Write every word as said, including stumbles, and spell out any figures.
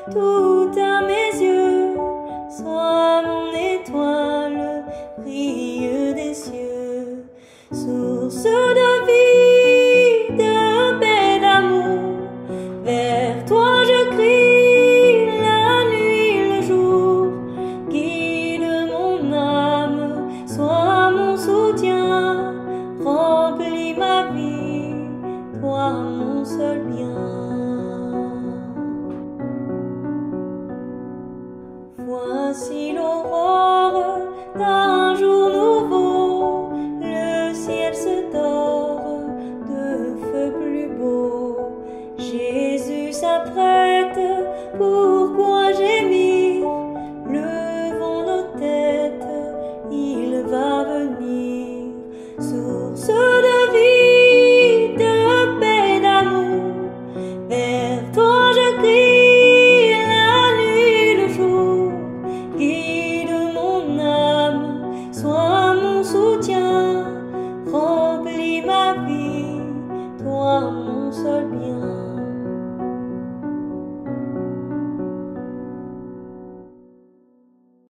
tout à mes yeux. Sois mon étoile, brille des cieux, source de vie, de paix, d'amour. Vers toi je crie la nuit, le jour. Guide mon âme, sois mon soutien, remplis ma vie, toi mon seul bien. Voici l'aurore d'un jour nouveau, le ciel se dore de feux plus beaux. Jésus s'apprête pour